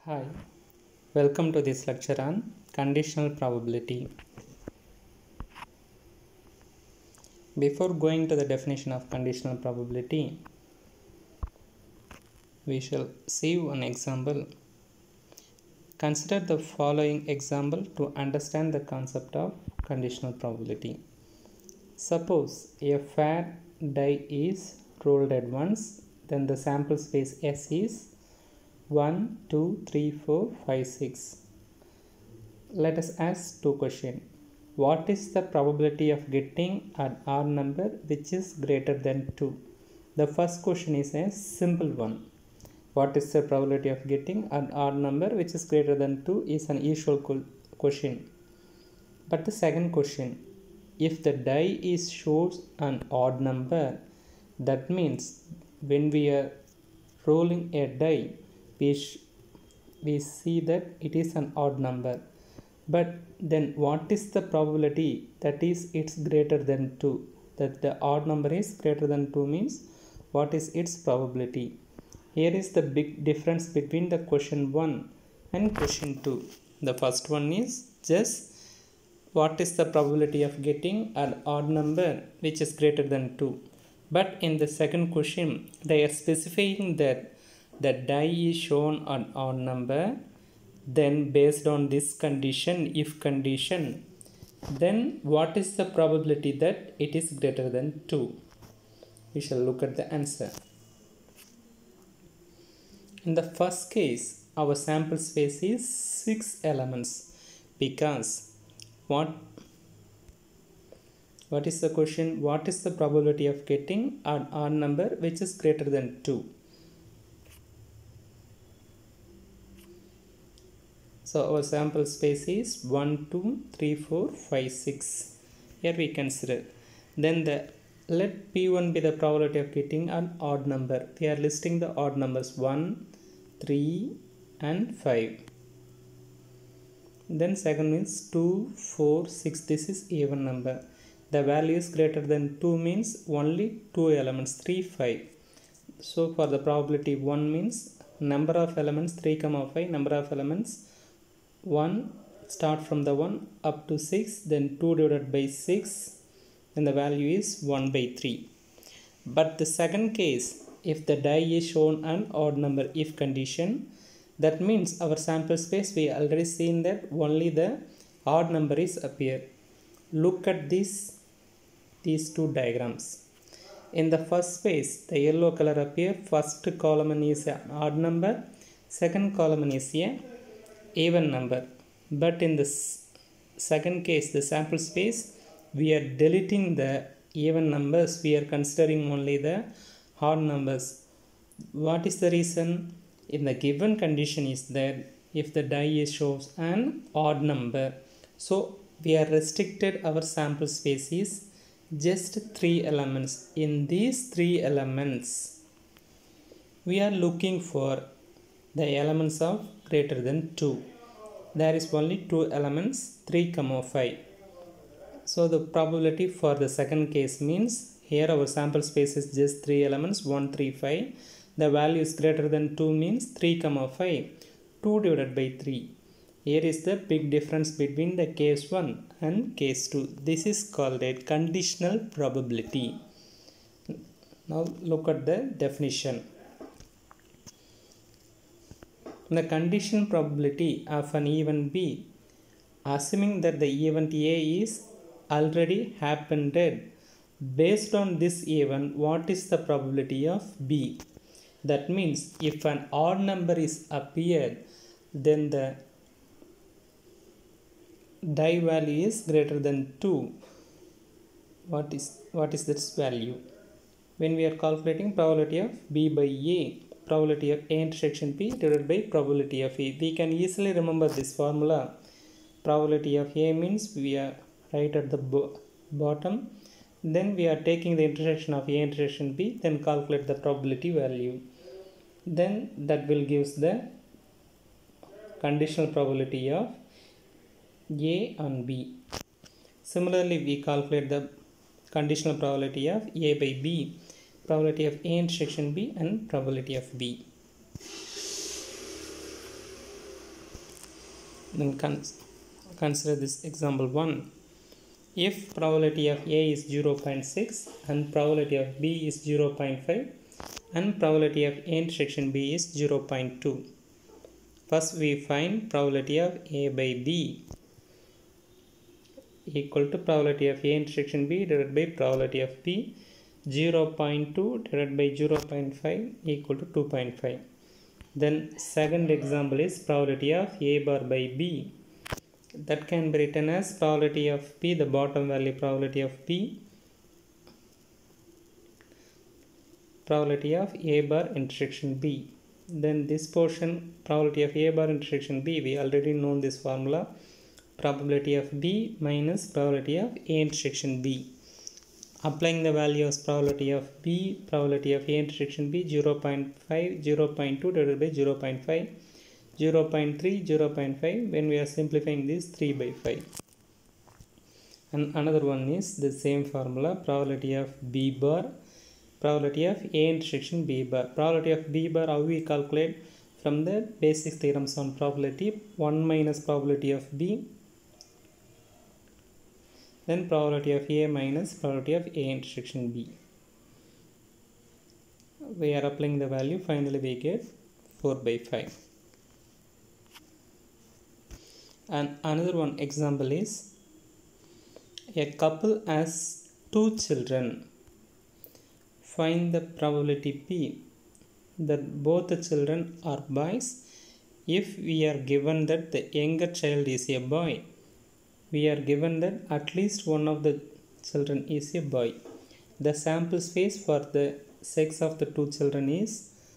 Hi, welcome to this lecture on conditional probability. Before going to the definition of conditional probability, we shall see one example. Consider the following example to understand the concept of conditional probability. Suppose a fair die is rolled at once, then the sample space S is 1, 2, 3, 4, 5, 6. Let us ask two questions. What is the probability of getting an odd number which is greater than 2? The first question is a simple one. What is the probability of getting an odd number which is greater than 2 is an usual question. But the second question, if the die is shows an odd number, that means when we are rolling a die, we see that it is an odd number. But then what is the probability that is it's greater than 2? That the odd number is greater than 2 means what is its probability? Here is the big difference between the question 1 and question 2. The first one is just what is the probability of getting an odd number which is greater than 2. But in the second question, they are specifying that the die is shown an odd number. Then based on this condition, if condition, then what is the probability that it is greater than 2? We shall look at the answer. In the first case, our sample space is 6 elements because what is the question? What is the probability of getting an odd number which is greater than 2? So our sample space is 1, 2, 3, 4, 5, 6. Here we consider. Then let P1 be the probability of getting an odd number. We are listing the odd numbers 1, 3 and 5. Then second is 2, 4, 6. This is even number. The value is greater than 2 means only 2 elements 3, 5. So for the probability 1 means number of elements 3, 5, number of elements 1, start from the 1 up to 6, then 2 divided by 6, then the value is 1 by 3. But the second case, if the die is shown an odd number if condition, that means our sample space we already seen that only the odd number is appear. Look at these two diagrams. In the first space, the yellow color appear, first column is an odd number, second column is a even number. But in the second case, the sample space, we are deleting the even numbers, we are considering only the odd numbers. What is the reason? In the given condition is that if the die shows an odd number, so we are restricted our sample space is just 3 elements. In these 3 elements, we are looking for the elements of greater than 2. There is only 2 elements 3, 5. So the probability for the second case means here our sample space is just 3 elements 1, 3, 5. The value is greater than 2 means 3, 5. 2 divided by 3. Here is the big difference between the case 1 and case 2. This is called a conditional probability. Now look at the definition. The conditional probability of an event B, assuming that the event A is already happened, based on this event, what is the probability of B? That means if an odd number is appeared, then the die value is greater than 2. What is this value? When we are calculating probability of B by A, probability of A intersection P divided by probability of A, we can easily remember this formula. Probability of A means we are right at the bottom, then we are taking the intersection of A intersection B, then calculate the probability value. Then that will gives the conditional probability of A and B. Similarly, we calculate the conditional probability of A by B, probability of A intersection B and probability of B. Then consider this example 1. If probability of A is 0.6 and probability of B is 0.5 and probability of A intersection B is 0.2. First we find probability of A by B equal to probability of A intersection B divided by probability of B. 0.2 divided by 0.5 equal to 2.5. Then second example is probability of A bar by B. That can be written as probability of P, the bottom value probability of P, probability of A bar intersection B. Then this portion, probability of A bar intersection B, we already know this formula, probability of B minus probability of A intersection B. Applying the values probability of B, probability of A intersection B, 0.5, 0.2 divided by 0.5, 0.3, 0.5. When we are simplifying this, 3 by 5. And another one is the same formula, probability of B bar, probability of A intersection B bar. Probability of B bar, how we calculate? From the basic theorems on probability, 1 minus probability of B, then probability of A minus probability of A intersection B. We are applying the value, finally we get 4 by 5. And another one example is, a couple has 2 children. Find the probability P that both the children are boys if we are given that the younger child is a boy. We are given that at least one of the children is a boy. The sample space for the sex of the 2 children is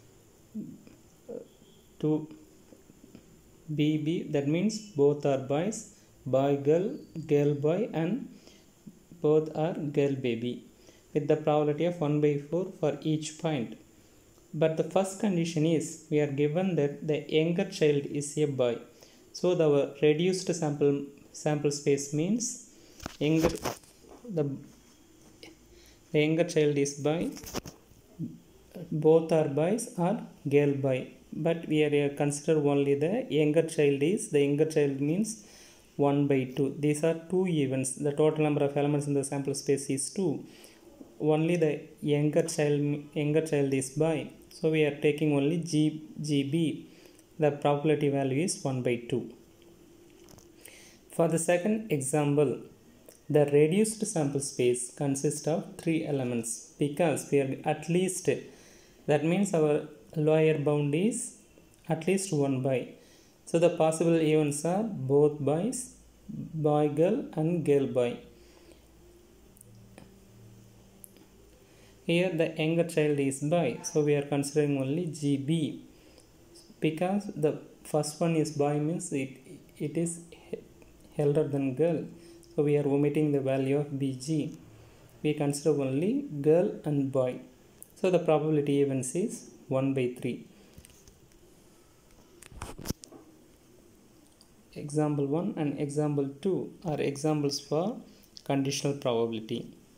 2 BB. That means both are boys, boy girl, girl boy, and both are girl baby, with the probability of 1 by 4 for each point. But the first condition is we are given that the younger child is a boy. So the reduced sample space means the younger child is boy, both are boys or girl boy. But we are consider only the younger child is, the younger child means 1 by 2. These are 2 events. The total number of elements in the sample space is 2. Only the younger child is boy. So we are taking only GB. The probability value is 1 by 2. For the second example, the reduced sample space consists of 3 elements because we are at least, that means our lower bound is at least 1 boy. So the possible events are both boys, boy girl, and girl boy. Here the younger child is boy, so we are considering only GB. Because the first one is boy means it is elder than girl, so we are omitting the value of BG. We consider only girl and boy. So the probability events is 1 by 3. Example 1 and example 2 are examples for conditional probability.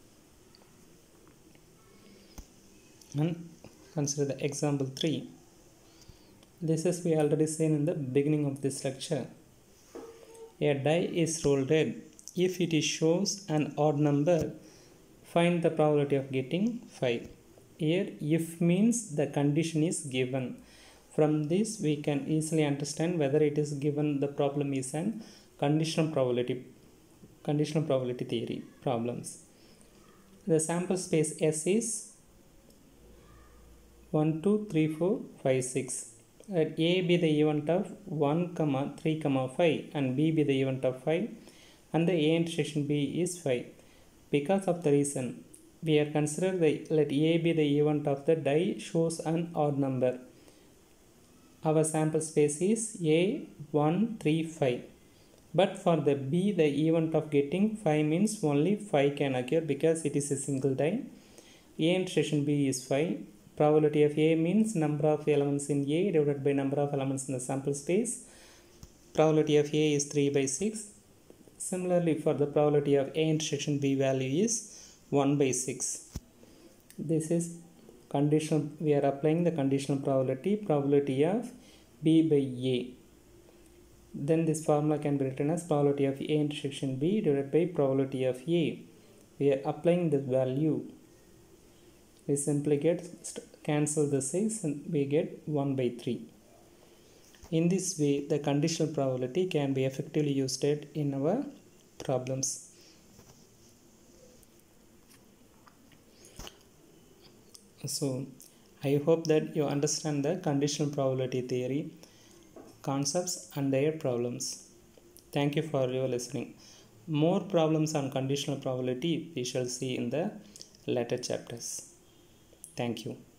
And consider the example 3. This is we already seen in the beginning of this lecture. A die is rolled red. If it shows an odd number, find the probability of getting 5. Here if means the condition is given. From this we can easily understand whether it is given the problem is an conditional probability theory problems. The sample space S is 1, 2, 3, 4, 5, 6. Let A be the event of 1, 3, 5 and B be the event of 5 and the A intersection B is 5. Because of the reason we are considered let A be the event of the die shows an odd number. Our sample space is A, 1, 3, 5. But for the B, the event of getting 5 means only 5 can occur because it is a single die. A intersection B is 5. Probability of A means number of elements in A divided by number of elements in the sample space. Probability of A is 3 by 6. Similarly, for the probability of A intersection B value is 1 by 6. This is conditional. We are applying the conditional probability of B by A. Then this formula can be written as probability of A intersection B divided by probability of A. We are applying this value. We simply cancel the 6 and we get 1 by 3. In this way, the conditional probability can be effectively used in our problems. So, I hope that you understand the conditional probability theory concepts and their problems. Thank you for your listening. More problems on conditional probability we shall see in the later chapters. Thank you.